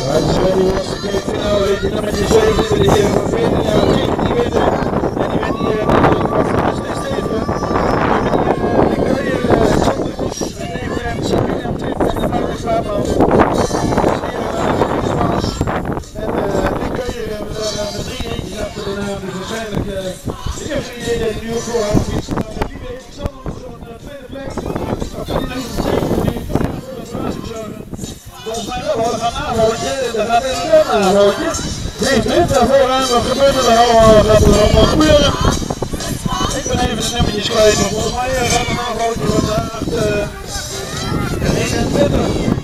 Hij is wel die was de finale, weet je, nummer 7, die van 14 jaar, die winnen. En die wint die was de Steven. Ik ben hier Xander Koes, en Sabine op 20 en de Maurits Waapman. Dus hier Frans. En die kun je met 3 eentjes achter de naam, dus waarschijnlijk de eerste idee dat nu ook voorhoudt fietsen. Wie weet, Xander op zo'n tweede plek. Volgens mij wel, we gaan aanhoudje, dat gaat inderdaad een aanhoudje. Geen trip daarvooraan, wat gebeurt er allemaal, gaat er allemaal gebeuren. Ik ben even de nummertjes kwijt, maar volgens mij gaat een aanhoudje van de 21.